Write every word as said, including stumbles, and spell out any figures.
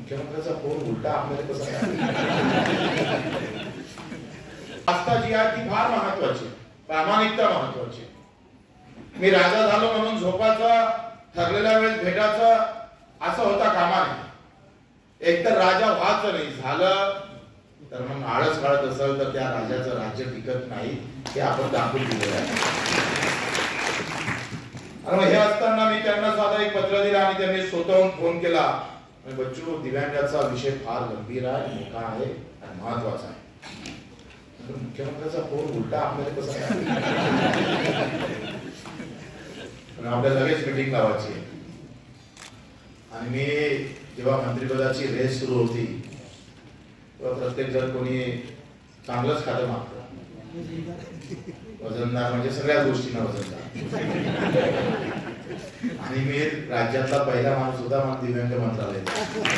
मुख्यमंत्र्यांचा फोन उलटा आपल्याला कसा आस्था जी आहे ती फार महत्वाची, प्रामाणिकता महत्वाची. मी राजा झालो म्हणून झोपाचं ठरलेल्या वेळेस भेटायचं असं होता कामा नये. एकतर राजा व्हायचं नाही, झालं तर मग आळस काढत असेल तर त्या राजाचं राज्य टिकत नाही, हे आपण दाखवून दिलेलं आहे. आणि हे असताना मी त्यांना साधा एक पत्र दिलं आणि त्यांनी स्वतःहून फोन केला. बच्चू, दिव्यांगाचा विषय फार गंभीर आहे, मोठा आहे आणि महत्वाचा आहे. मुख्यमंत्र्यांचा फोन उलटा आपल्याला कसा आपल्या लगेच मीटिंग लावायची. आणि मी जेव्हा मंत्रिपदाची रेस सुरू होती तेव्हा प्रत्येक जण कोणी चांगलंच खातं मागतं, वजनदार म्हणजे सगळ्या गोष्टींना वजनदार. आणि मी राज्यातला पहिला माणूस होता मला दिव्यांग मंत्रालय.